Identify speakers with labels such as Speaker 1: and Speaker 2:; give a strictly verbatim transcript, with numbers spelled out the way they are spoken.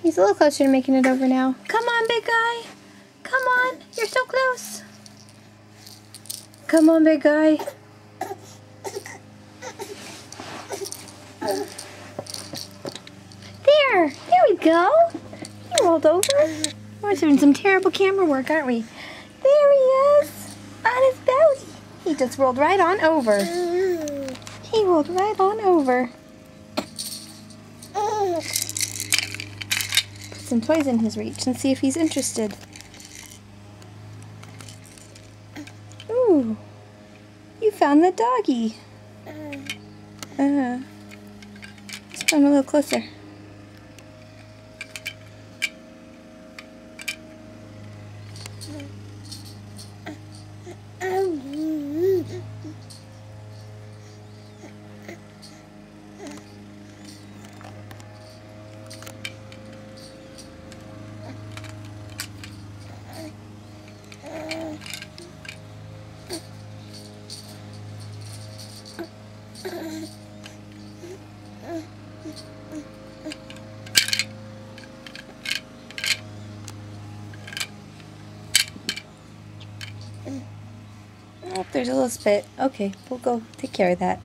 Speaker 1: He's a little closer to making it over now. Come on, big guy. Come on. You're so close. Come on, big guy. There. There we go. He rolled over. We're doing some terrible camera work, aren't we? There he is. On his belly. He just rolled right on over. He rolled right on over. Put some toys in his reach and see if he's interested. Ooh. You found the doggy. Uh, let's come a little closer. Oh, there's a little spit. Okay, we'll go take care of that.